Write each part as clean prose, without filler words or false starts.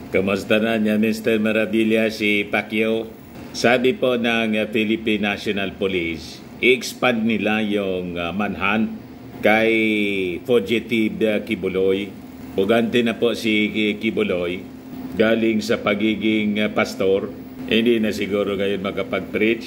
Kamusta na niya, Mr. Maravilla, si Pacquiao? Sabi po ng Philippine National Police, i-expand nila yung manhunt kay Fugitive Kibuloy. Pugante na po si Kibuloy galing sa pagiging pastor. Hindi na siguro ngayon makapag-preach.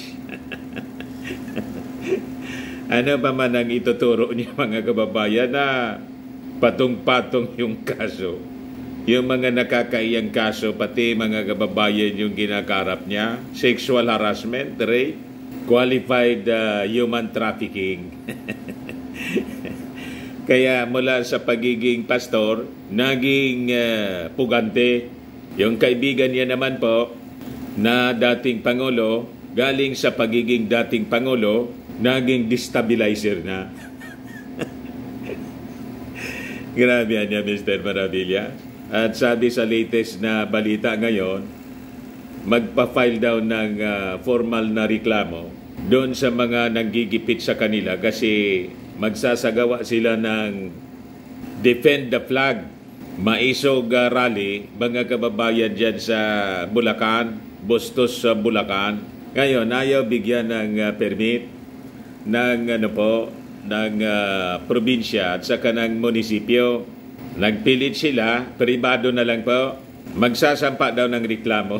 Ano pa man ang ituturo niya, mga kababayan, na patong-patong yung kaso. Yung mga nakakaiyang kaso, pati mga kababayan yung ginakarap niya, sexual harassment, rape, qualified human trafficking. Kaya mula sa pagiging pastor, naging pugante. Yung kaibigan niya naman po, na dating Pangulo, galing sa pagiging dating Pangulo, naging destabilizer na. Grabe niya, Mr. Maravilla. At sabi sa latest na balita ngayon, magpa-file daw ng formal na reklamo doon sa mga nanggigipit sa kanila kasi magsasagawa sila ng Defend the Flag, Maisog rally, mga kababayan dyan sa Bulacan, Bustos sa Bulacan. Ngayon, ayaw bigyan ng permit ng ng probinsya at saka ng munisipyo. Nagpilit sila, pribado na lang po, magsasampa daw ng reklamo.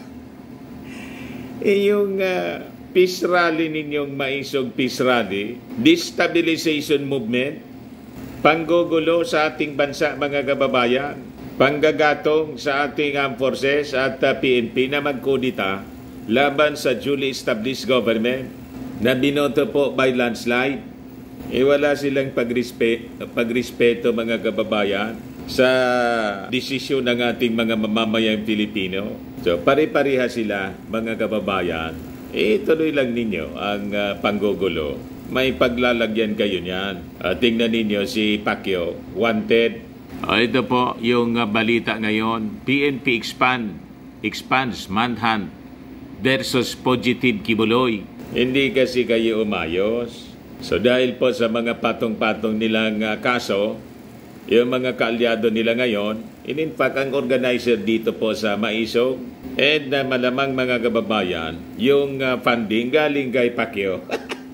Yung peace rally ninyong Maisog Peace Rally, destabilization movement, panggugulo sa ating bansa, mga kababayan, panggagatong sa ating armed forces at PNP na magkudita laban sa duly established government na binoto po by landslide. Wala silang pagrespeto, mga kababayan, sa desisyon ng ating mga mamamayang Pilipino. So, pare-pareha sila, mga kababayan. Tuloy lang ninyo ang panggugulo. May paglalagyan kayo niyan. Tingnan ninyo si Pacquiao, wanted. Ito po yung balita ngayon. PNP expands manhunt versus Fugitive Kibuloy. Hindi kasi kayo umayos. So dahil po sa mga patong-patong nilang kaso, yung mga kaalyado nila ngayon, in fact ang organizer dito po sa Maisog, and malamang mga kababayan, yung funding galing kay Pacquiao.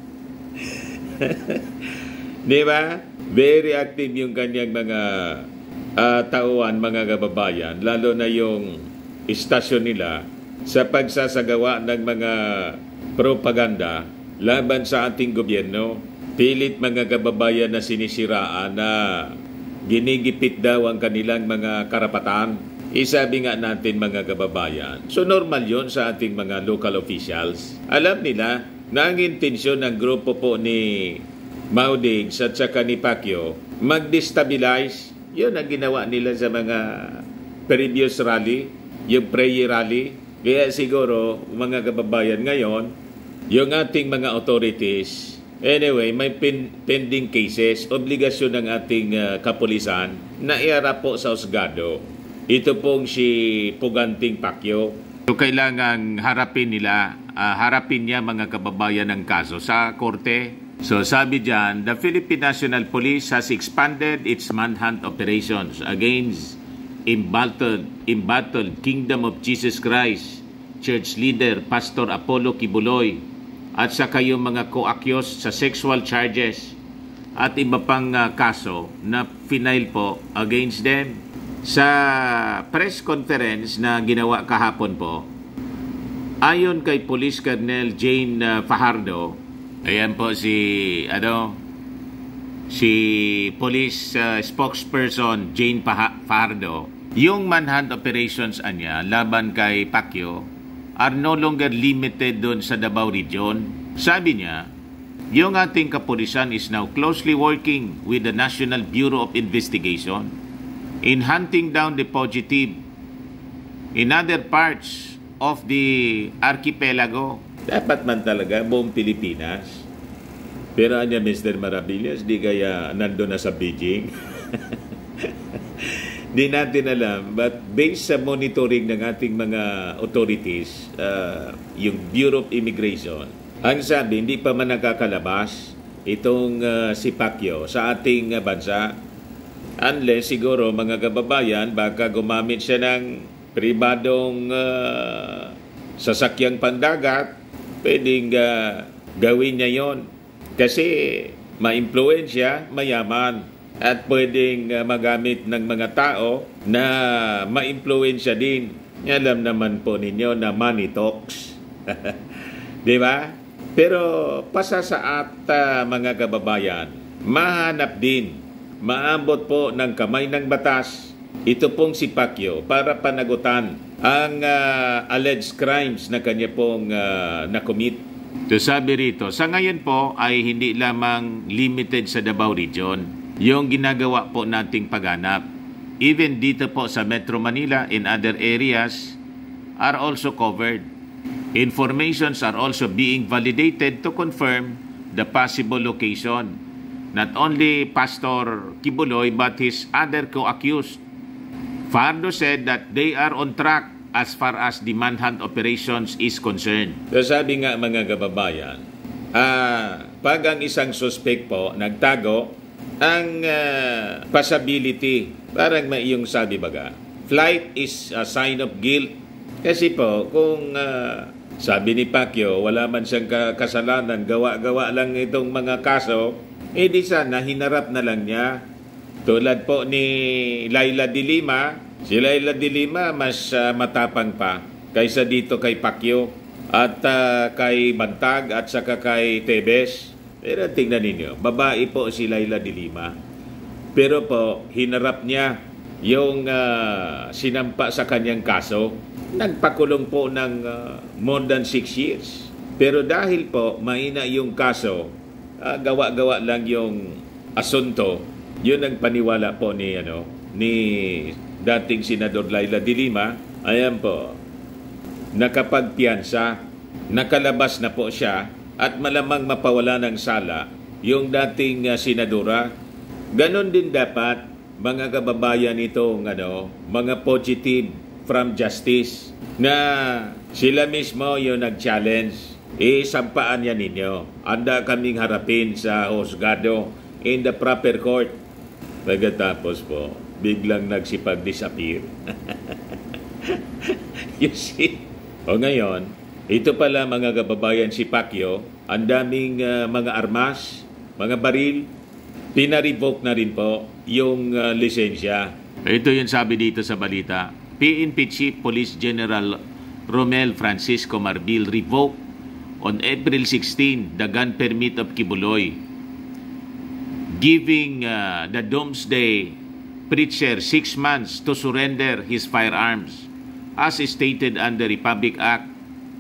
Di ba? Very active yung kanyang mga tauhan, mga kababayan, lalo na yung istasyon nila sa pagsasagawa ng mga propaganda laban sa ating gobyerno. Pilit, mga kababayan, na sinisiraan na ginigipit daw ang kanilang mga karapatan. Sabi nga natin, mga kababayan, so normal yon sa ating mga local officials. Alam nila na ang intensyon ng grupo po ni Maudigs at saka ni Pacquiao mag-destabilize. Yun ang ginawa nila sa mga previous rally, yung prayer rally. Kaya siguro, mga kababayan, ngayon yung ating mga authorities, anyway, may pending cases, obligasyon ng ating kapulisan na iharap po sa husgado. Ito pong si Puganting Pacquiao. So, kailangan harapin niya, mga kababayan, ng kaso sa korte. So sabi dyan, the Philippine National Police has expanded its manhunt operations against embattled Kingdom of Jesus Christ Church leader Pastor Apollo Kibuloy at saka yung mga co-accused sa sexual charges at iba pang kaso na final po against them. Sa press conference na ginawa kahapon po, ayon kay Police Colonel Jane Fajardo, ayan po si police spokesperson Jane Fajardo, yung manhunt operations anya laban kay Pacquiao are no longer limited doon sa Davao region. Sabi niya, yung ating kapulisan is now closely working with the National Bureau of Investigation in hunting down the fugitive in other parts of the archipelago. Dapat man talaga buong Pilipinas. Pero anya, Mr. Maravillas, di kaya nandun na sa Beijing? Di natin alam, but based sa monitoring ng ating mga authorities, yung Bureau of Immigration, ang sabi, hindi pa man nakakalabas itong si Pacquiao sa ating bansa. Unless siguro, mga kababayan, baka gumamit siya ng pribadong sasakyang pandagat, pwedeng gawin niya yon. Kasi ma-impluensya, mayaman. At pwedeng magamit ng mga tao na ma-impluensya din. Alam naman po ninyo na money talks. Di ba? Pero pasasaat mga kababayan, mahanap din, maambot po ng kamay ng batas ito pong si Pacquiao para panagutan ang alleged crimes na kanya pong nakomit. So sabi rito, sa ngayon po ay hindi lamang limited sa Davao Region yung ginagawa po nating paghanap. Even dito po sa Metro Manila in other areas are also covered. Informations are also being validated to confirm the possible location. Not only Pastor Kibuloy but his other co-accused. Fajardo said that they are on track as far as the manhunt operations is concerned. So sabi nga mga kababayan, pag ang isang suspect po nagtago, ang possibility, parang may iyong sabi baga, flight is a sign of guilt. Kasi po, kung sabi ni Pacquiao, wala man siyang kasalanan, gawa-gawa lang itong mga kaso, di sana hinarap na lang niya. Tulad po ni Laila de Lima, si Laila de Lima mas matapang pa kaysa dito kay Pacquiao at kay Bantag at saka kay Tebes. Pero tingnan ninyo, babae po si Laila de Lima. Pero po, hinarap niya yung sinampa sa kanyang kaso. Nagpakulong po ng more than 6 years. Pero dahil po, mahina yung kaso, gawa-gawa lang yung asunto, yun ang paniwala po ni dating Senador Laila de Lima. Ayan po, nakapagpiyansa, nakalabas na po siya at malamang mapawala ng sala yung dating senadora. Ganon din dapat mga kababayan itong mga positive from justice na sila mismo yung nag-challenge. Sampaan yan ninyo. Anda kaming harapin sa husgado in the proper court. Pagkatapos po, biglang nagsipag-disappear. You see? O ngayon, ito pala mga kababayan si Pacquiao, ang daming mga armas, mga baril, pina-revoke na rin po yung lisensya. Ito yung sabi dito sa balita. PNP Chief Police General Romel Francisco Marbil revoked on April 16 the gun permit of Kibuloy, giving the Doomsday Preacher 6 months to surrender his firearms as stated under Republic Act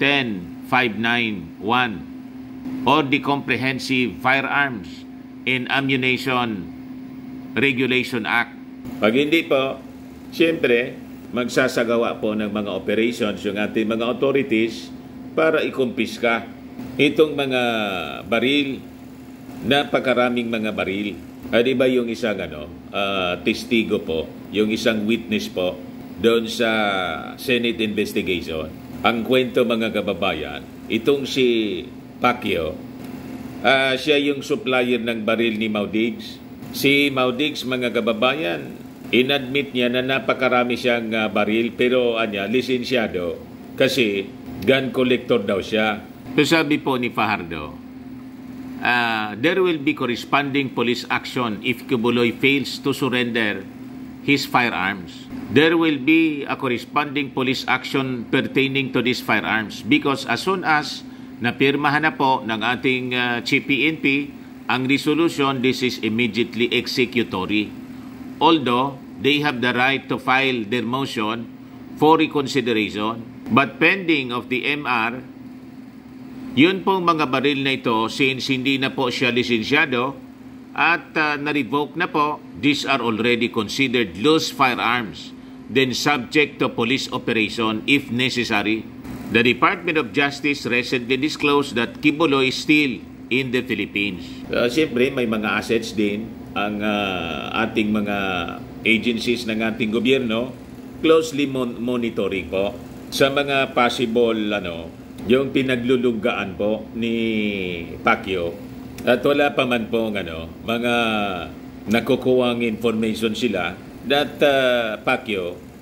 10591 or the Comprehensive Firearms and Ammunition Regulation Act. Pag hindi po, siyempre, magsasagawa po ng mga operations yung ating mga authorities para ikumpiska itong mga baril, napakaraming mga baril. Di ba yung isang testigo po, yung isang witness po doon sa Senate investigation. Ang kwento mga kababayan, itong si Pacquiao, siya yung supplier ng baril ni Maudigs. Si Maudigs mga kababayan, inadmit niya na napakarami siyang baril pero lisensyado kasi gun collector daw siya. So sabi po ni Fajardo, there will be corresponding police action if Kibuloy fails to surrender his firearms. There will be a corresponding police action pertaining to these firearms because as soon as napirmahan na po ng ating Chief PNP ang resolution, this is immediately executory. Although they have the right to file their motion for reconsideration, but pending of the MR, yun pong mga baril na ito, since hindi na po siya lisensyado at na-revoke na po, these are already considered loose firearms, then subject to police operation if necessary. The Department of Justice recently disclosed that Kibuloy is still in the Philippines. Siyempre, may mga assets din ang ating mga agencies ng ating gobyerno, closely monitoring po sa mga possible yung pinaglulunggaan po ni Pacquiao. At wala pa man po mga nakukuhang information sila that Pacquiao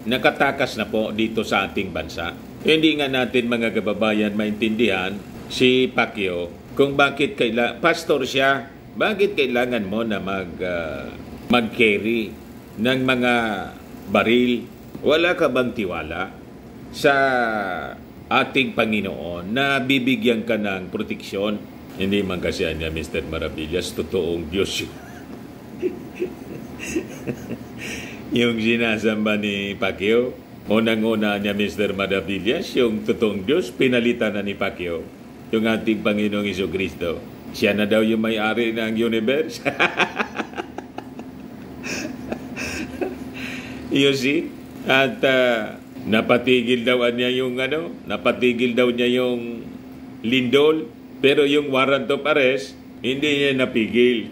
nakatakas na po dito sa ating bansa. Hindi nga natin mga kababayan maintindihan si Pacquiao kung bakit pastor siya, bakit kailangan mo na mag-carry ng mga baril? Wala ka bang tiwala sa ating Panginoon na bibigyan ka ng proteksyon? Hindi man kasi niya, Mr. Maravillas, totoong Diyos yun. Yung sinasamba ni Pacquiao, unang-una niya, Mr. Maravillas, yung totoong Diyos, pinalitan na ni Pacquiao, yung ating Panginoong Jesucristo. Siya na daw yung may-ari ng universe. You see? At napatigil daw niya yung lindol, pero yung warrant of arrest, hindi niya napigil.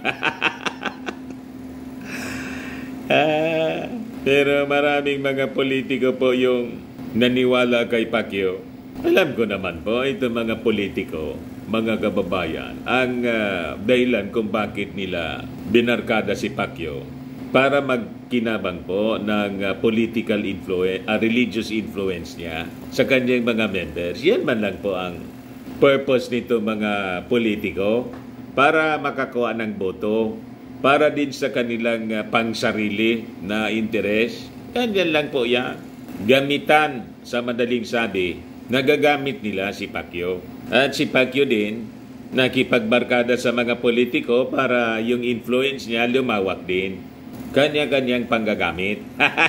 Pero maraming mga politiko po yung naniwala kay Pacquiao. Alam ko naman po, itong mga politiko, mga kababayan, ang dahilan kung bakit nila binarkada si Pacquiao para magkinabang po ng political influence, religious influence niya sa kanyang mga members. Yan man lang po ang purpose nito mga politiko, para makakuha ng boto, para din sa kanilang pangsarili na interes. Yan lang po yan. Gamitan, sa madaling sabi, nagagamit nila si Pacquiao. At si Pacquiao din, nakipagbarkada sa mga politiko para yung influence niya lumawak din. Kanya-kanyang panggagamit.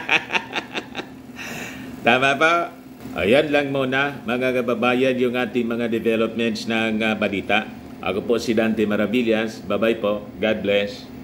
Tama ba? Ayan lang muna, mga kababayan, yung ating mga developments ng balita. Ako po si Dante Maravillas. Bye-bye po. God bless.